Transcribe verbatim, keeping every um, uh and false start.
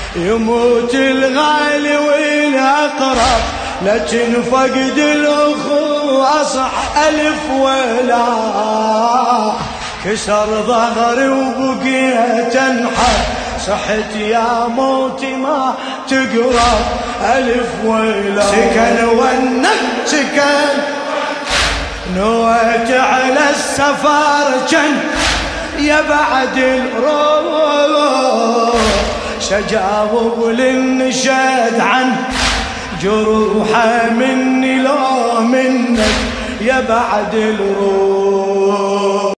يموت الغالي والأقرب، لكن فقد الأخو أصح ألف ولا. كسر ظهري وبقيت أنحر، صحت يا موتي ما تقرب ألف ولا. سكن والنك سكن نويت على السفر جن يا بعد الروح، شجاوب للنشاد عن جروحه مني لو منك يا بعد الروح.